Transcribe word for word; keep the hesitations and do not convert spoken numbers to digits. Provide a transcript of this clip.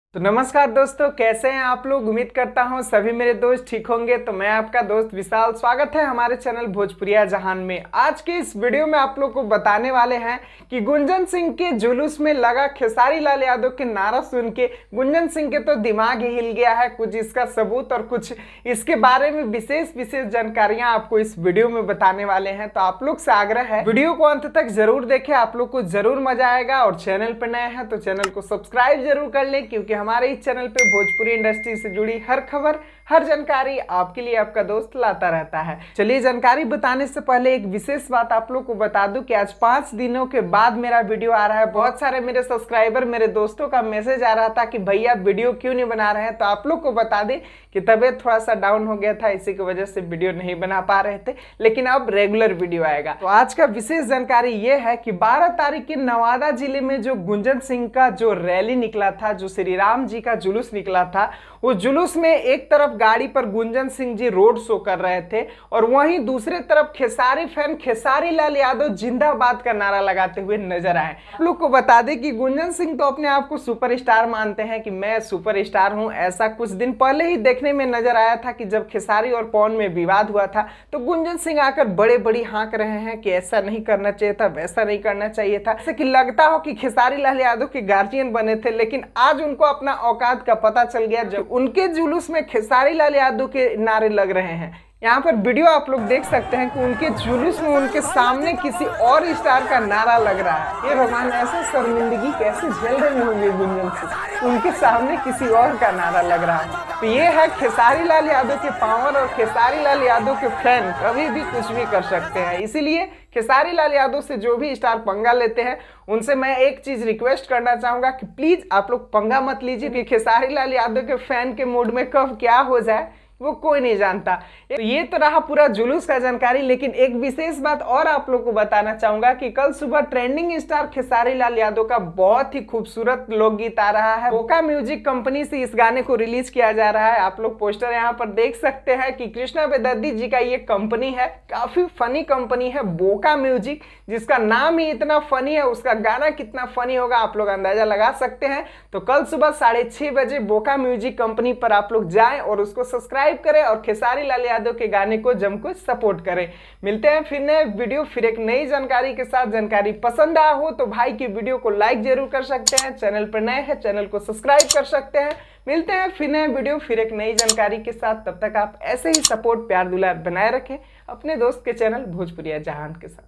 तो नमस्कार दोस्तों, कैसे हैं आप लोग। उम्मीद करता हूं सभी मेरे दोस्त ठीक होंगे। तो मैं आपका दोस्त विशाल, स्वागत है हमारे चैनल भोजपुरिया जहान में। आज के इस वीडियो में आप लोग को बताने वाले हैं कि गुंजन सिंह के जुलूस में लगा खेसारी लाल यादव के नारा सुन के गुंजन सिंह के तो दिमाग ही हिल गया है। कुछ इसका सबूत और कुछ इसके बारे में विशेष विशेष जानकारियां आपको इस वीडियो में बताने वाले हैं। तो आप लोग से आग्रह है वीडियो को अंत तक जरूर देखें, आप लोग को जरूर मजा आएगा। और चैनल पर नए हैं तो चैनल को सब्सक्राइब जरूर कर लें, क्योंकि हमारे इस चैनल पे भोजपुरी इंडस्ट्री से जुड़ी हर खबर, हर जानकारी आपके लिए आपका दोस्त लाता रहता है। चलिए, जानकारी बताने से पहले एक विशेष बात आप लोग को बता दूं कि आज पांच दिनों के बाद मेरा वीडियो आ रहा है। बहुत सारे मेरे सब्सक्राइबर, मेरे दोस्तों का मैसेज आ रहा था कि भैया वीडियो क्यों नहीं बना रहे हैं। तो आप लोग को बता दें कि तबीयत थोड़ा सा डाउन हो गया था, इसी की वजह से वीडियो नहीं बना पा रहे थे, लेकिन अब रेगुलर वीडियो आएगा। तो आज का विशेष जानकारी ये है कि बारह तारीख के नवादा जिले में जो गुंजन सिंह का जो रैली निकला था, जो श्री राम जी का जुलूस निकला था, उस जुलूस में एक तरफ गाड़ी पर गुंजन सिंह जी रोड शो कर रहे थे और वहीं दूसरे तरफ खेसारी फैन खेसारी लाल यादव जिंदाबाद का नारा लगाते हुए नजर आए। आप लोग को बता दें कि गुंजन सिंह तो अपने आप को सुपरस्टार मानते हैं कि मैं सुपरस्टार हूं। ऐसा कुछ दिन पहले ही देखने में नजर आया था कि जब खेसारी और पवन में विवाद हुआ था तो गुंजन सिंह आकर बड़े बड़ी हाँक रहे हैं कि ऐसा नहीं करना चाहिए था, वैसा नहीं करना चाहिए था। जैसे कि लगता हो कि खेसारी लाल यादव के गार्जियन बने थे, लेकिन आज उनको अपना औकात का पता चल गया जब उनके जुलूस में खेसारी लाल यादव के नारे लग रहे हैं। यहाँ पर वीडियो आप लोग देख सकते हैं कि उनके जुलूस में उनके सामने किसी और स्टार का नारा लग रहा है। ये भगवान, ऐसे शर्मिंदगी कैसे झेल रहे होंगे गुंजन सिंह, उनके सामने किसी और का नारा लग रहा है। तो ये है खेसारी लाल यादव के पावर, और खेसारी लाल यादव के फैन कभी भी कुछ भी कर सकते हैं। इसीलिए खेसारी लाल यादव से जो भी स्टार पंगा लेते हैं उनसे मैं एक चीज रिक्वेस्ट करना चाहूंगा कि प्लीज आप लोग पंगा मत लीजिए, कि खेसारी लाल यादव के फैन के मूड में कब क्या हो जाए वो कोई नहीं जानता। तो ये तो रहा पूरा जुलूस का जानकारी, लेकिन एक विशेष बात और आप लोग को बताना चाहूंगा कि कल सुबह ट्रेंडिंग स्टार खेसारी लाल यादव का बहुत ही खूबसूरत लोकगीत आ रहा है। बोका म्यूजिक कंपनी से इस गाने को रिलीज किया जा रहा है। आप लोग पोस्टर यहाँ पर देख सकते हैं कि कृष्णा बेदर्दी जी का ये कंपनी है, काफी फनी कंपनी है बोका म्यूजिक, जिसका नाम ही इतना फनी है, उसका गाना कितना फनी होगा आप लोग अंदाजा लगा सकते हैं। तो कल सुबह साढ़े छह बजे बोका म्यूजिक कंपनी पर आप लोग जाएं और उसको सब्सक्राइब करें और खेसारी लाल यादव के गाने को जमकर सपोर्ट करें। मिलते हैं फिर नए वीडियो, फिर एक नई जानकारी के साथ। जानकारी पसंद आया हो तो भाई की वीडियो को लाइक जरूर कर सकते हैं। चैनल पर नए हैं, चैनल को सब्सक्राइब कर सकते हैं। मिलते हैं फिर नए वीडियो, फिर एक नई जानकारी के साथ। तब तक आप ऐसे ही सपोर्ट, प्यार दुलार बनाए रखें अपने दोस्त के चैनल भोजपुरिया जहान के साथ।